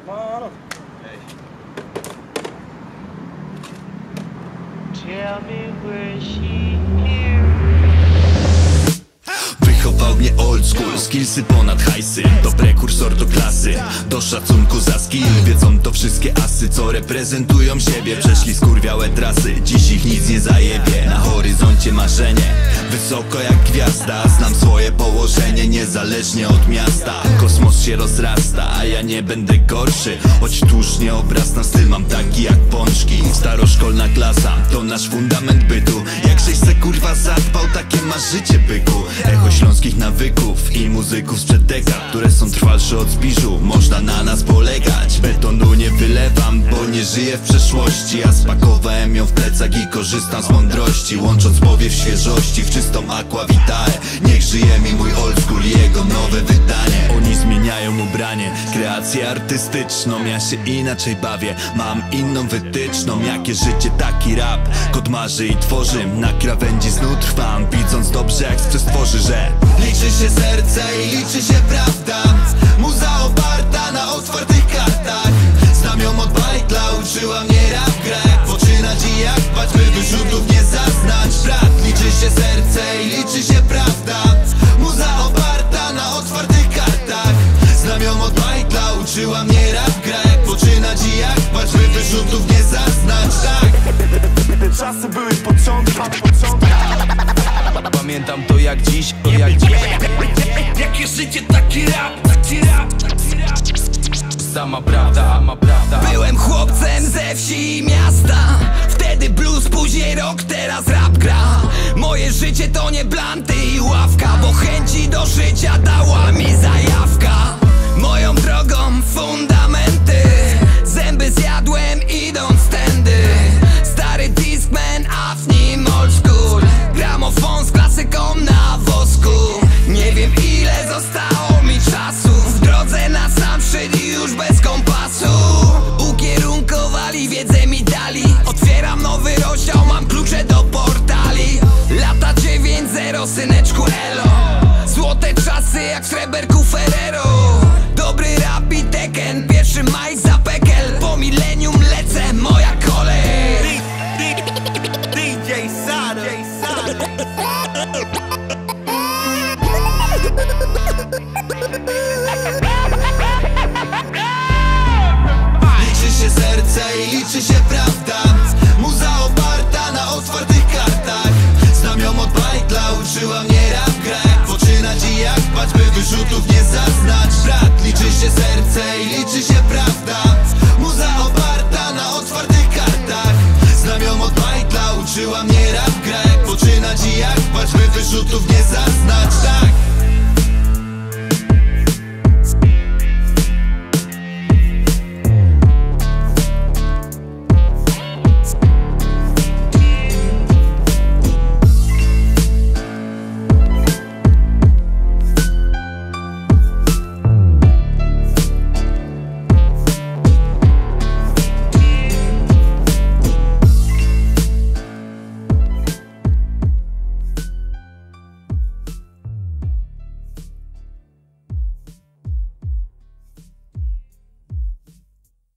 Mano. Tell me where she here. Wychował mnie old school, skillsy ponad hajsy. To prekursor do klasy, do szacunku za skill. Wiedzą to wszystkie asy, co reprezentują siebie. Przeszli skurwiałe trasy, dziś ich nic nie zajebie. Na horyzoncie marzenie, wysoko jak gwiazda. Znam swoje położenie, niezależnie od miasta. Kosmos się rozrasta, a ja nie będę gorszy. Choć tuż nie obrastam, styl mam taki jak pączki. Staroszkolna klasa, to nasz fundament bytu. Jak żeś se kurwa zadbał, takie masz życie, byku. Echo śląskich nawyków i muzyków sprzed dekad, które są trwalsze od zbliżu. Można na nas polegać. Betonu nie wylewam, bo nie żyję w przeszłości. A spakowałem ją w plecak i korzystam z mądrości, łącząc powiew świeżości w czystą aquavitae. Niech żyje mi mój old school i jego nowe wydanie. Oni zmieniają ubranie, kreację artystyczną. Ja się inaczej bawię, mam inną wytyczną. Jakie życie, taki rap. Kot marzy i tworzy, na krawędzi snu trwam, widząc dobrze jak z przestworzy, że liczy się serce i liczy się prawda. Muza oparta na otwartych kartach. Znam ją od bajtla, uczyła mnie rap gra. Jak poczynać i jak bać, by wyrzutów nie zaznać. Brat, liczy się serce i liczy się prawda. Muza oparta na otwartych kartach. Znam ją od bajtla, uczyła mnie rap gra. Jak poczynać i jak bać, by wyrzutów nie zaznać. Tak, Te czasy były początki. Pamiętam to jak dziś, jakie życie, taki rap. sama prawda, ama prawda. Byłem chłopcem ze wsi i miasta. Wtedy blues, później rock, teraz rap gra. Moje życie to nie blanty i ławka, bo chęci do życia dała mi zajawka. Moją drogą fundamenty, zęby zjadłem idąc tędy. Stary Discman, a w nim old school. Gramofon z klasyką na wosku. Nie wiem ile zostało mi czasu. W drodze na sam szczyt i już bez kompasu. Ukierunkowali, wiedzę mi dali. Otwieram nowy rozdział, mam klucze do portali. Lata 9-0, syneczku elo. Złote czasy jak w sreberku Ferrero. Dobry rap i Tekken, pierwszy maj za pekel. Po milenium lecę, moja kolej. DJ Sada. Liczy się serce i liczy się prawda. Muza oparta na otwartych kartach. Znam ją od bajtla, uczyła mnie rap gra. Jak poczynać i jak bać, by wyrzutów nie zaznać. Brat, liczy się serce i liczy się prawda. Muza oparta na otwartych kartach. Znam ją od bajtla, uczyła mnie rap gra. Jak poczynać i jak bać, by wyrzutów nie zaznać. Tak.